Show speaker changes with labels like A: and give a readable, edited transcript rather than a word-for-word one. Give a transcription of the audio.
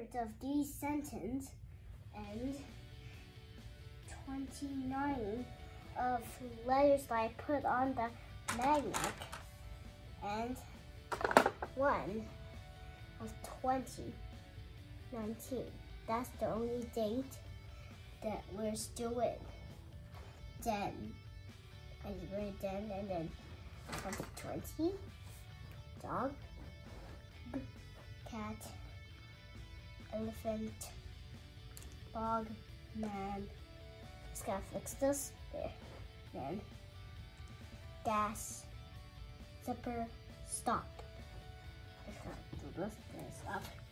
A: words of these sentences and 29 of letters that I put on the magnet and 1 of 2019. That's the only date that we're still in. Then I write then and then 2020. Dog, cat, elephant, bog, man. Just gotta fix this. There. Then gas, zipper, stop. Just gotta do this, then stop.